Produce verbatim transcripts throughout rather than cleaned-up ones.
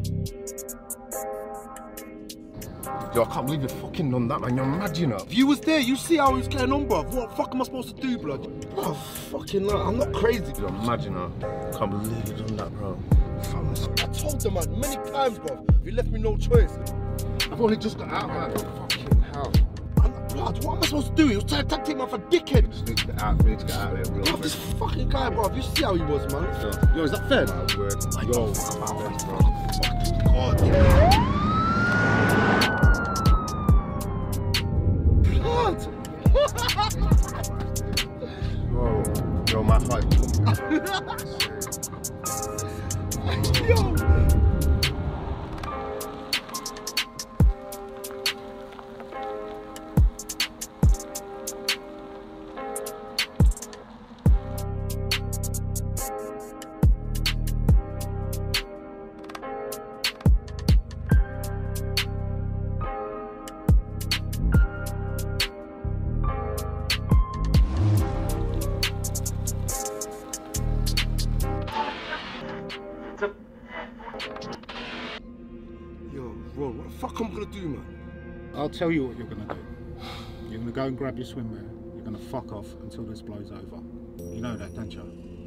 Yo, I can't believe you're fucking on that, man. You're mad, you know. If you was there, you see how he was carrying on, bruv. What the fuck am I supposed to do, blood? Oh, fucking no, I'm not crazy. You're mad, you know. I can't believe you've done that, bro. I told the man many times, bruv. You left me no choice. I've only just got out, man. Fucking hell. I'm not, blood, what am I supposed to do? He was trying to take me off a dickhead. Just need to get out, we need to get out of there, real Bruv, this fucking guy, bruv. You see how he was, man. Yo, Yo, is that fair? my word. I Yo, don't fuck about best, that, bro. bro. God, yeah. Blood. Yo, yo, my heart. Yo. Ron, what the fuck am I gonna do, man? I'll tell you what you're gonna do. You're gonna go and grab your swimwear. You're gonna fuck off until this blows over. You know that, don't you?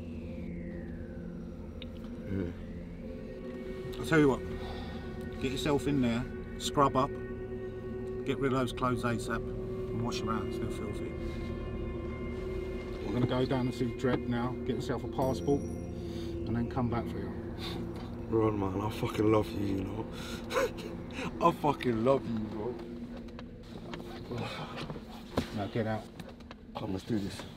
Yeah. I'll tell you what. Get yourself in there, scrub up, get rid of those clothes ASAP, and wash your hands. They're filthy. We're gonna go down and see Dredd now. Get yourself a passport, and then come back for you. Ron, man, I fucking love you, you know. I fucking love you, bro. Now get out. Come, let's do this.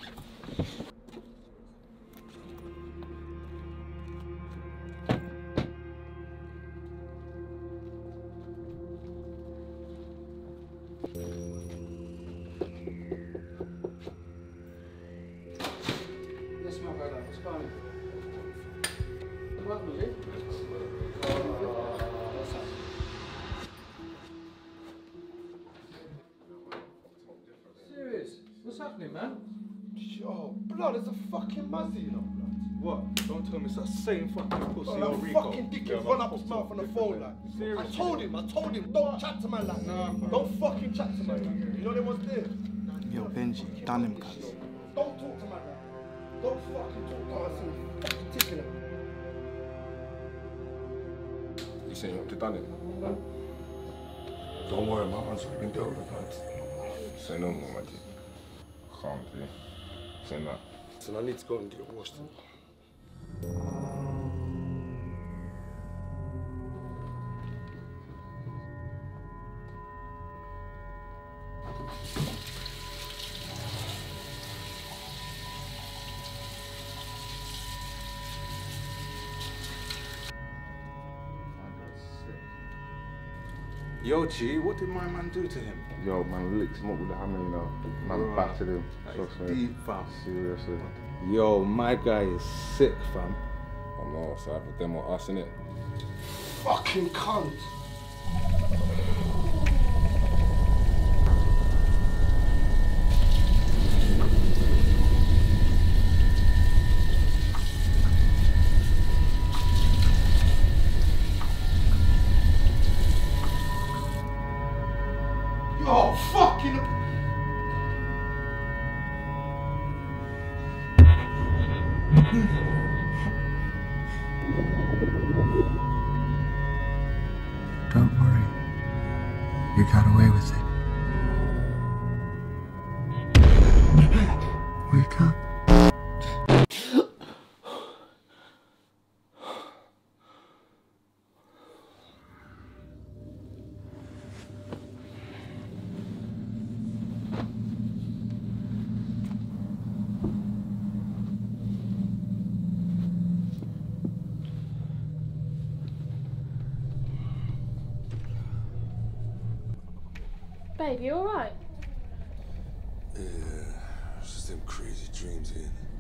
Yes, my brother. What's going on? What happened, G? Serious? What's happening, man? Yo, blood, it's a fucking mazzy, you know, blood. What? Don't tell me it's that same fucking pussy Bro, or that Rico. fucking dickhead Yeah, run man, up his fuck mouth on the off. phone like. Seriously? I told him, I told him, don't chat to man like Nah, that. fam. Don't fucking chat to man like that. You know they was there. Yo, Benji, done him, cuz. Don't talk to man like that. Don't fucking talk to us and fucking tickle him. You saying you up to done it? Don't worry, my man's been dealt with, man. Say no more, man. Calm, G. Say that. So I need to go and get washed. Yo, G, what did my man do to him? Yo, man, licked him up with the hammer, you know. Man, Bruh, battered him. that Trust is me. deep, fam. Seriously. Yo, my guy is sick, fam. I know, it's either them or us, innit? Fucking cunt. Yo, fucking. Don't worry. You got away with it. Wake up. Babe, you alright? Yeah, it's just them crazy dreams, ain't it?